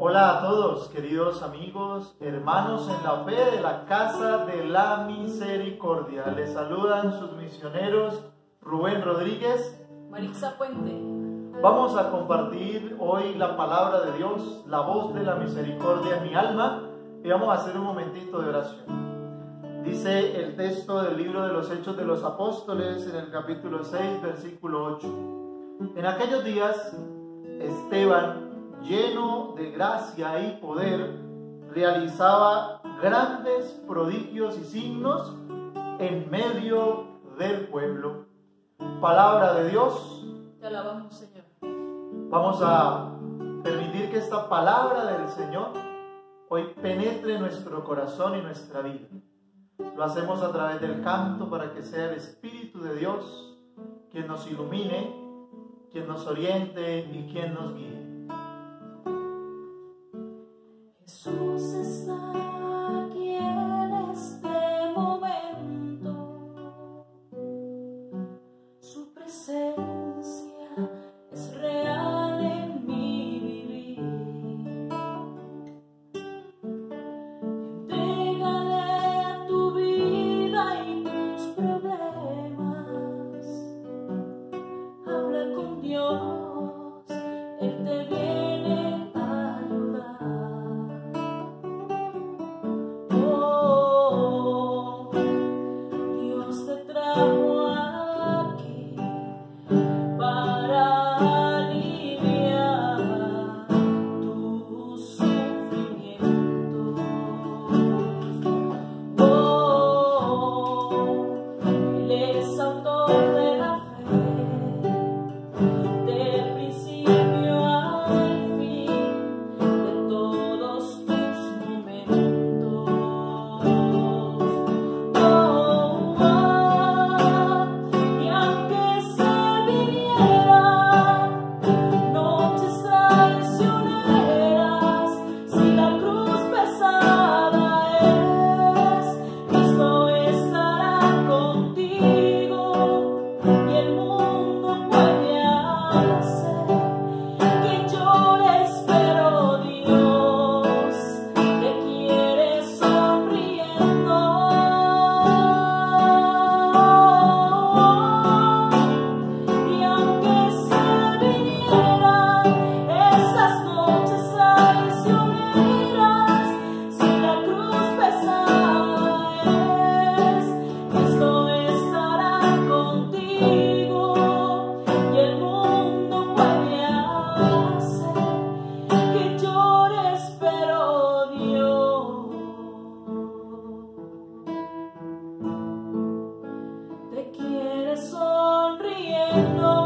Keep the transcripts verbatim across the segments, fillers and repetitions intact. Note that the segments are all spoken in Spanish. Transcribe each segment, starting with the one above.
Hola a todos, queridos amigos, hermanos en la fe de la Casa de la Misericordia. Les saludan sus misioneros Rubén Rodríguez, Marixa Puente. Vamos a compartir hoy la palabra de Dios, la voz de la misericordia en mi alma, y vamos a hacer un momentito de oración. Dice el texto del libro de los Hechos de los Apóstoles en el capítulo seis, versículo ocho. En aquellos días, Esteban, lleno de gracia y poder, realizaba grandes prodigios y signos en medio del pueblo. Palabra de Dios. Te alabamos, Señor. Vamos a permitir que esta palabra del Señor hoy penetre nuestro corazón y nuestra vida. Lo hacemos a través del canto para que sea el Espíritu de Dios quien nos ilumine, quien nos oriente y quien nos guíe. Jesús está aquí en este momento. Su presencia es real en mi vivir. Entrégale tu vida y tus problemas. Habla con Dios, Él te viene a ayudar. Oh, Dios te trajo aquí para aliviar tus sufrimientos. Oh, Él es autor de la fe, del principio al fin, de todos tus momentos. Oh, oh, y aunque se vinieran noches traicioneras, si la cruz pesada es, Cristo estará contigo, y el mundo puede hacer que llores, pero Dios te quiere sonriendo. Y aunque se vinieran esas noches traicioneras, si la cruz pesada es, Cristo estará contigo, y el mundo puede hacer que llores, pero Dios te quiere sonriendo.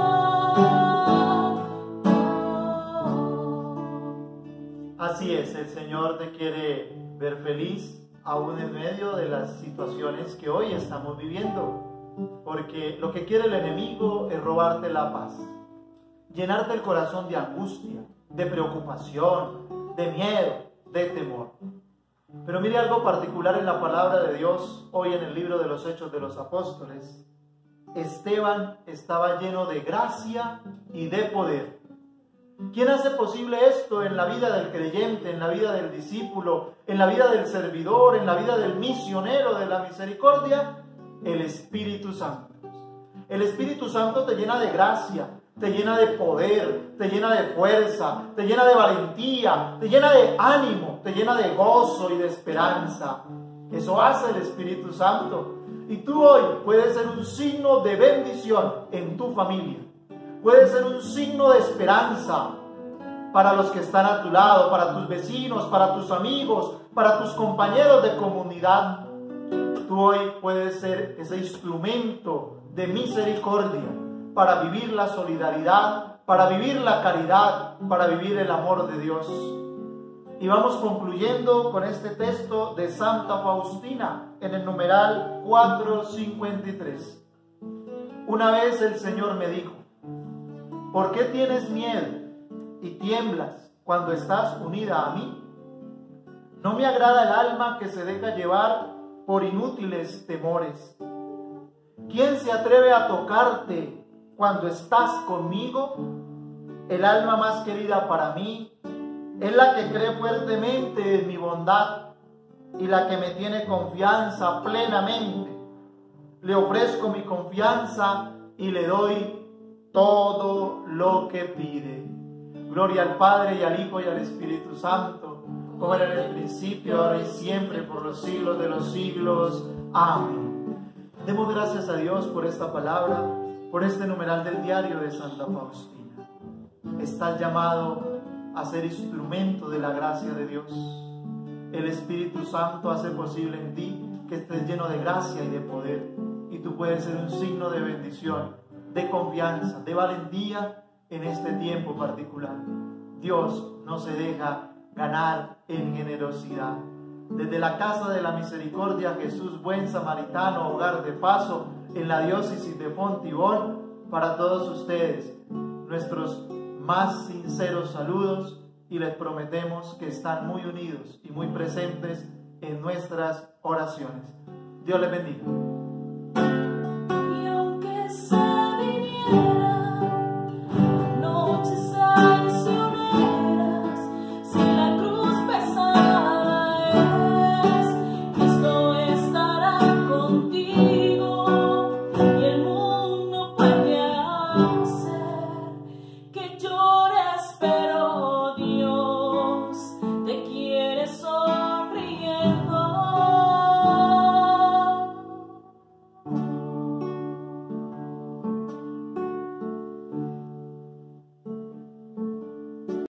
Así es, el Señor te quiere ver feliz aún en medio de las situaciones que hoy estamos viviendo, porque lo que quiere el enemigo es robarte la paz, llenarte el corazón de angustia, de preocupación, de miedo, de temor. Pero mire algo particular en la palabra de Dios hoy en el libro de los Hechos de los Apóstoles. Esteban estaba lleno de gracia y de poder. ¿Quién hace posible esto en la vida del creyente, en la vida del discípulo, en la vida del servidor, en la vida del misionero de la misericordia? El Espíritu Santo. El Espíritu Santo te llena de gracia, te llena de poder, te llena de fuerza, te llena de valentía, te llena de ánimo, te llena de gozo y de esperanza. Eso hace el Espíritu Santo. Y tú hoy puedes ser un signo de bendición en tu familia. Puede ser un signo de esperanza para los que están a tu lado, para tus vecinos, para tus amigos, para tus compañeros de comunidad. Tú hoy puedes ser ese instrumento de misericordia para vivir la solidaridad, para vivir la caridad, para vivir el amor de Dios. Y vamos concluyendo con este texto de Santa Faustina en el numeral cuatrocientos cincuenta y tres. Una vez el Señor me dijo: ¿por qué tienes miedo y tiemblas cuando estás unida a mí? No me agrada el alma que se deja llevar por inútiles temores. ¿Quién se atreve a tocarte cuando estás conmigo? El alma más querida para mí Es la que cree fuertemente en mi bondad y la que me tiene confianza plenamente. Le ofrezco mi confianza y le doy todo lo que pide. Gloria al Padre, y al Hijo, y al Espíritu Santo, como era en el principio, ahora y siempre, por los siglos de los siglos. Amén. Demos gracias a Dios por esta palabra, por este numeral del diario de Santa Faustina. Estás llamado a ser instrumento de la gracia de Dios. El Espíritu Santo hace posible en ti que estés lleno de gracia y de poder, y tú puedes ser un signo de bendición, de confianza, de valentía en este tiempo particular. Dios no se deja ganar en generosidad. Desde la Casa de la Misericordia, Jesús Buen Samaritano, hogar de paso en la diócesis de Fontibón, para todos ustedes, nuestros más sinceros saludos, y les prometemos que están muy unidos y muy presentes en nuestras oraciones. Dios les bendiga.